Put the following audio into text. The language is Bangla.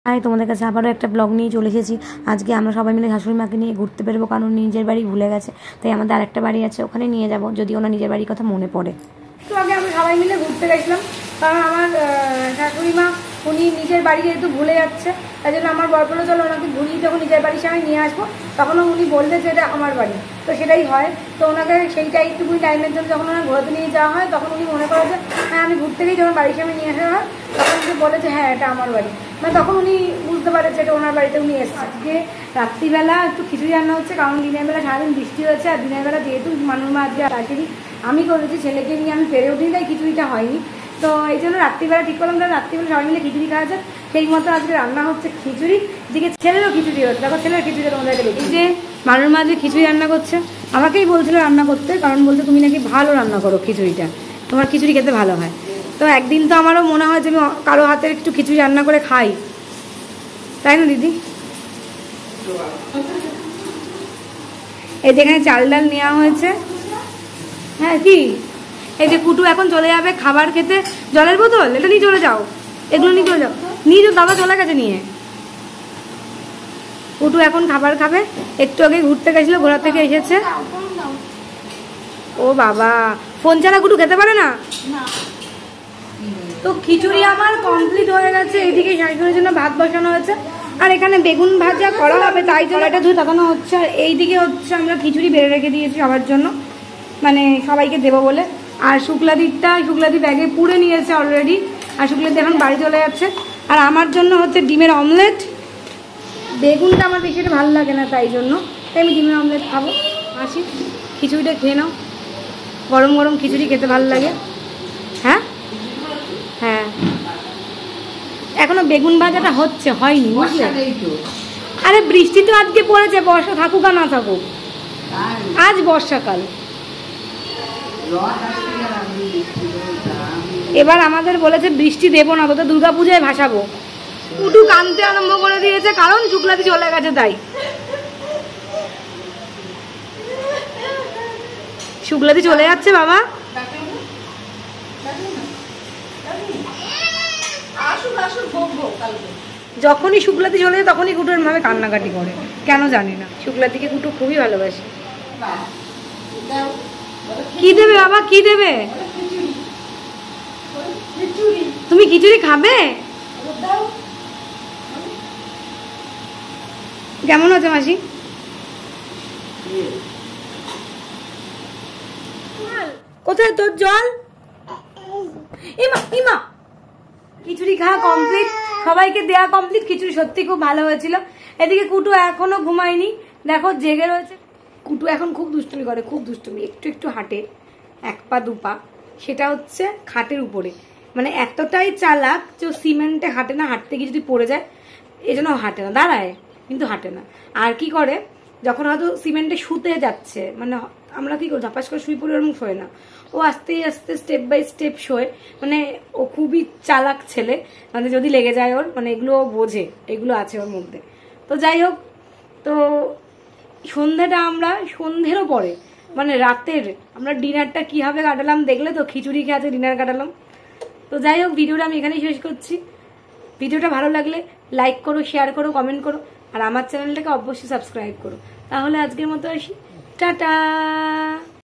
তাই তোমাদের কাছে আবারও একটা ব্লগ নিয়ে চলে এসেছি। আজকে আমরা সবাই মিলে শাশুড়ি মাকে নিয়ে ঘুরতে বেরোবো, কারণ নিজের বাড়ি ভুলে গেছে। তাই আমাদের আরেকটা বাড়ি আছে, ওখানে নিয়ে যাব, যদি ওনার নিজের বাড়ির কথা মনে পড়ে। একটু আগে আমরা সবাই মিলে ঘুরতে গেছিলাম, কারণ আমার শাশুড়ি মা উনি নিজের বাড়ি যেহেতু ভুলে যাচ্ছে, তাই জন্য আমার বর বলে চলো ওনাকে ঘুরিয়ে যখন নিজের বাড়ির সঙ্গে নিয়ে আসবো, তখন উনি বললে যে এটা আমার বাড়ি, তো সেটাই হয়। তো ওনাকে সেইটা একটুকুনি টাইমের জন্য যখন ওনার ঘোরাতে নিয়ে যাওয়া হয়, তখন উনি মনে করে যে হ্যাঁ আমি ঘুরতে গিয়ে যখন বাড়ির সামনে নিয়ে আসা হয়, তখন উনি বলে যে হ্যাঁ এটা আমার বাড়ি, মানে তখন উনি বুঝতে পারে যে এটা ওনার বাড়িতে উনি এসছে। আজকে রাত্রিবেলা একটু খিচুড়ি রান্না হচ্ছে, কারণ দিনের বেলা সারাদিন বৃষ্টি হচ্ছে, আর দিনের বেলা যেহেতু মানুষ মা আজকে তাড়াতাড়ি আমি করেছি, ছেলেকে নিয়ে আমি পেরে উঠিনি, তাই খিচুড়িটা হয়নি। তো এই জন্য রাত্রিবেলা ঠিক করলাম, তাহলে রাত্রিবেলা সবাই মিলে খিচুড়ি খাওয়া যায়, সেই মতো আজকে রান্না হচ্ছে খিচুড়ি। দিকে ছেলেরও খিচুড়ি হচ্ছে, দেখো ছেলের খিচুড়ি তোমাদেরকে দেখি। যে মানুষ মা যে খিচুড়ি রান্না করছে, আমাকেই বলছিল রান্না করতে, কারণ বলতে তুমি নাকি ভালো রান্না করো খিচুড়িটা, তোমার খিচুড়ি খেতে ভালো হয়। তো একদিন তো আমারও মনে হয় যে আমি কারো হাতের একটু খিচুড়ি রান্না করে খাই, তাই না দিদি? এই যেখানে চাল ডাল নেওয়া হয়েছে, হ্যাঁ কি এই যে কুটু এখন চলে যাবে খাবার খেতে, জলের বোতল এটা নিয়ে চলে যাও, এগুলো নিয়ে চলে যাও, নিয়ে যাও, দাদা চলে গেছে নিয়ে। কুটু এখন খাবার খাবে, একটু আগে ঘুরতে গেছিল, ঘোরা থেকে এসেছে। ও বাবা, ফোন ছাড়া কুটু খেতে পারে না। তো খিচুড়ি আমার কমপ্লিট হয়ে গেছে, এইদিকে শাশুড়ির জন্য ভাত বসানো হয়েছে, আর এখানে বেগুন ভাজা করা হবে, তাই জন্য এটা ধুয়ে তাকানো হচ্ছে। আর এইদিকে হচ্ছে আমরা খিচুড়ি বেড়ে রেখে দিয়েছি সবার জন্য, মানে সবাইকে দেবো বলে। আর শুক্লাদি ব্যাগে পুড়ে নিয়েছে অলরেডি, আর শুক্লাদি এখন বাড়ি চলে যাচ্ছে। আর আমার জন্য হচ্ছে ডিমের অমলেট, বেগুনটা আমার বেশি একটা ভালো লাগে না, তাই জন্য তাই আমি ডিমের অমলেট খাবো। আসি, খিচুড়িটা খেয়ে নাও, গরম গরম খিচুড়ি খেতে ভালো লাগে। হ্যাঁ হ্যাঁ, এখনো বেগুন ভাজাটা হচ্ছে, হয়নি বুঝলে। আরে বৃষ্টি তো আজকে পড়েছে, বর্ষা থাকুক আর না থাকুক, আজ বর্ষাকাল। এবার আমাদের বলেছে বৃষ্টি দেবো না, তো দুর্গাপূজায় ভাসাবো। কুটু কাঁদতে আরম্ভ করে দিয়েছে, কারণ শুক্লাদি চলে গেছে তাই। শুক্লাদি চলে যাচ্ছে বাবা, যখনই শুক্লাদি চলে যায় তখনই কুটু এরভাবে কান্নাকাটি করে, কেন জানি না। শুক্লাদিকে কুটু খুবই ভালোবাসে। কি দেবে বাবা, কি দেবে? তুমি খিচুড়ি খাবে? কেমন আছে মাসি? কোথায় তোর জল? ইমা ইমা, খিচুড়ি খাওয়া কমপ্লিট, সবাইকে দেয়া কমপ্লিট। খিচুড়ি সত্যি খুব ভালো হয়েছিল। এদিকে কুটু এখনো ঘুমায়নি, দেখো জেগে রয়েছে। কুটু এখন খুব দুষ্টুমি করে, খুব দুষ্টুমি, একটু একটু হাঁটে, এক পা দু পা, সেটা হচ্ছে খাটের উপরে, মানে এতটাই চালাক যে সিমেন্টে হাঁটে না, হাঁটতে গিয়ে যদি পড়ে যায় এই জন্য হাঁটে না, দাঁড়ায় কিন্তু হাঁটে না। আর কি করে, যখন হয়তো সিমেন্টে শুতে যাচ্ছে, মানে আমরা কি করি ধাপাস করে শুয়ে পড়ে, ওরকম শোয় না, ও আস্তে আস্তে স্টেপ বাই স্টেপ শোয়। মানে ও খুবই চালাক ছেলে, মানে যদি লেগে যায় ওর, মানে এগুলো ও বোঝে, এগুলো আছে ওর মধ্যে। তো যাই হোক, তো সন্ধ্যেটা আমরা সন্ধ্যেরও পরে, মানে রাতের আমরা ডিনারটা কিভাবে কাটালাম দেখলে তো, খিচুড়ি খেয়ে ডিনার কাটালাম। তো যাই হোক, ভিডিওটা আমি এখানেই শেষ করছি। ভিডিওটা ভালো লাগলে লাইক করো, শেয়ার করো, কমেন্ট করো, আর আমার চ্যানেলটাকে অবশ্যই সাবস্ক্রাইব করো। তাহলে আজকের মতো আসি, টাটা।